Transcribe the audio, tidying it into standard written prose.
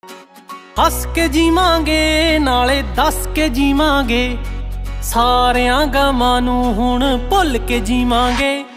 हस के जीवांगे नाले दस के जीवांगे, सारियां गमां नूं हुण भुल के जीवांगे।